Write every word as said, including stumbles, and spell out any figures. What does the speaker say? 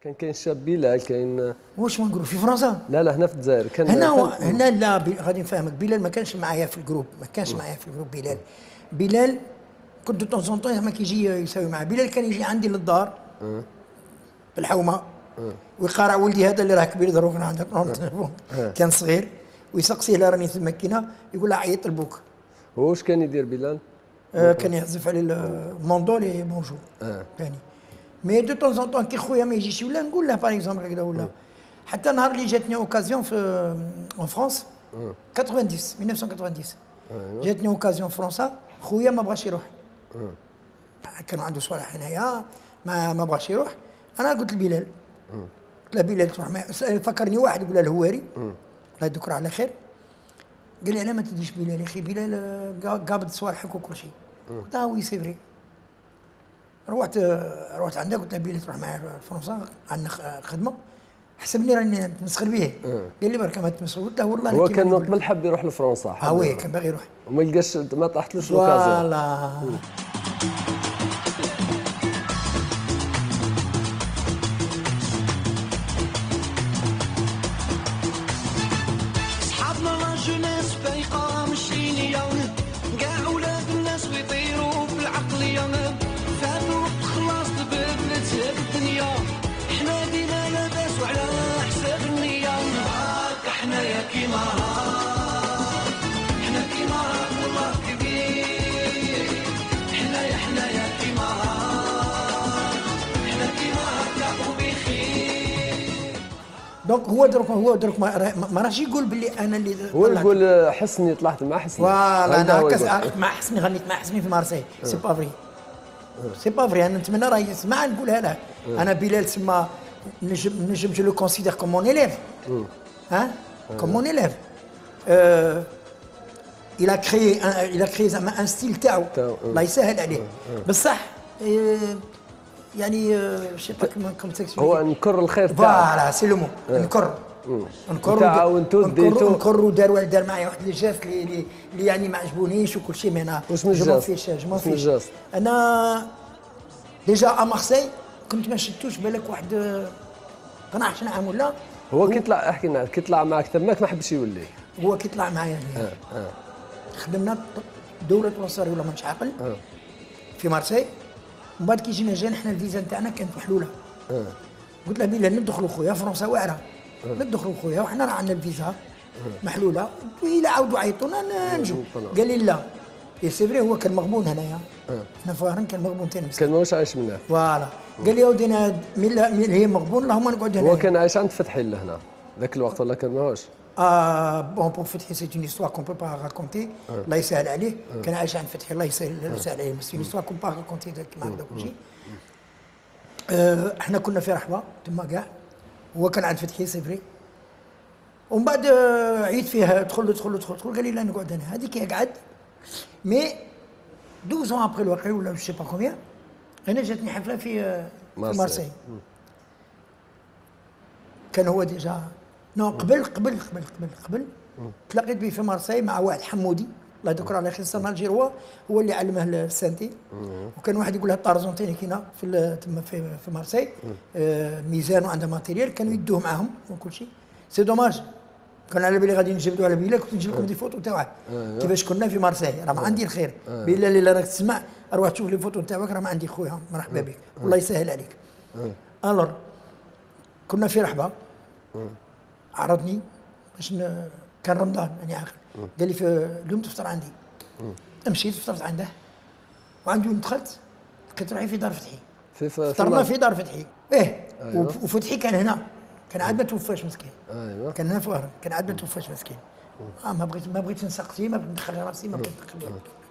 كان كاين الشاب بلال كاين. واش ما نقولوا في فرنسا؟ لا لا هنا في الجزائر كان هنا و... هنا لا بي... غادي نفهمك. بلال ما كانش معايا في الجروب، ما كانش معايا في الجروب بلال. بلال كنت دو طون طون ما كيجي يساوي معاه. بلال كان يجي عندي للدار في الحومه ويقارع ولدي هذا اللي راه كبير دروك عندك التليفون، كان صغير ويسقسيه لا راني تمكينه يقول له عيط لبوك. هو واش كان يدير بلال؟ آه كان يعزف على الموندولي بونجور ثاني. مي دو طون زون طون كي خويا ما يجيش ولا نقول له باغ اكزومبل هكذا ولا حتى نهار اللي جاتني اوكازيون في اون فرانس تسعين ألف وتسعمائة وثمانية وتسعين جاتني اوكازيون في فرنسا، خويا ما بغاش يروح. كان عنده صالح هنايا ما ما بغاش يروح. انا قلت لبلال قلت له بلال تروح معايا. فكرني واحد يقول له الهواري الله يذكره على خير، قال لي انا ما تديش بلال يا اخي، بلال قابض صوالحك وكل شيء. قلت له وي سي فري. روحت روحت عنده قلت له بلال تروح معايا فرنسا عندنا خدمه، حسبني راني نتمسخر به. قال لي برك ما تمسخر. قلت له والله هو كان قبل حب يروح لفرنسا. اه وي كان باغي يروح وما لقاش ما طاحتلوش لوكازيون. فوالا دونك هو درك هو درك ما, ما راهش يقول باللي انا اللي هو يقول حسني طلعت مع حسني. فوالا انا هكا مع حسني غنيت مع حسني في مارسي. سي با فري سي با فري. انا نتمنى راه يسمع نقولها له. انا بلال تسمى نجم نجم جو لو كونسيدير كوم مون إليف. ها كوم مون إليف. il a créé il a créé زعما ان ستيل تاعو الله يسهل عليه. بصح يعني شي با كوم تكسبليك هو نكر الخير تاعو. فوالا سي لو مون نكر نكر تعاونتو ديتو نكر ودار دار معايا واحد الجاست اللي اللي يعني ما عجبونيش وكل شيء. مي انا واش من الجاست؟ جو ما فيش. انا ديجا ا مارسي كنت ما شدتوش بالك واحد اثنا عشر عام ولا. هو كي طلع احكي لنا كي طلع معاك تماك ما حبش يولي. هو كي طلع معايا اه اه خدمنا دولة وصاري ولا مانيش عاقل في مارسي. ومن بعد كي جينا جانا حنا الفيزا نتاعنا كانت محلوله. اه قلت له بلال ندخلوا خويا فرنسا واعره. اه ندخلوا خويا وحنا راه عندنا الفيزا محلوله. الى عاودوا عيطونا نجوا. قال لي لا اي سي فري. هو كان مغبون هنايا. اه هنا فارن كان مغبون ثاني كان ماهوش عايش منها. فوالا قال لي يا ودي انا من هي مغبون اللهم نقعد هنا. هو كان عايش عند فتحي لهنا ذاك الوقت ولا كان ماهوش؟ آه بون بون فتحي سي اون هيستوار كون بو با راكونتي. الله يسهل عليه. كان عايش عند فتحي الله يسهل يسهل عليه. سي اون هيستوار كون با راكونتي كيما هكذا كل شيء. آه احنا كنا في رحبه تما كاع. هو كان عند فتحي سي فري. ومن بعد عيد فيها دخل دخل دخل دخل. قال لي لا نقعد هنا. هذيك قعد مي دوز اون ابري الواقع ولا جو سي با كوميان. انا جاتني حفله في في مارسي. كان هو ديجا نو قبل قبل قبل قبل قبل تلاقيت به في مارسي مع واحد حمودي الله يذكره على خير. صار الجيروا هو اللي علمه السانتي. وكان واحد يقول لها طارزونتيني كاينه في تما في في مارسي. آه ميزان وعندها ماتيريال كانوا يدوه معاهم وكل شيء. سي دوماج كان على بالي غادي نجبدوا على بلال كنت نجيب لكم دي فوتو تاعه كيفاش كنا في مارسي. راه ما عندي الخير. بلال اللي راك تسمع اروح تشوف لي فوتو تاعك راه ما عندي خويا مرحبا بك والله يسهل عليك. الور كنا في رحبه عرضني باش كان رمضان راني عاقل. قال لي في اليوم تفطر عندي. مشيت فطرت عنده وعنده دخلت لقيت روحي في دار فتحي. في فطرنا في دار فتحي. ايه أيوة. وفتحي كان هنا كان عاد ما توفاش مسكين. ايوه كان هنا في وهران كان عاد ما توفاش مسكين. اه ما بغيت ما بغيت نسقسي ما بغيت ندخل راسي ما بغيت ندخل.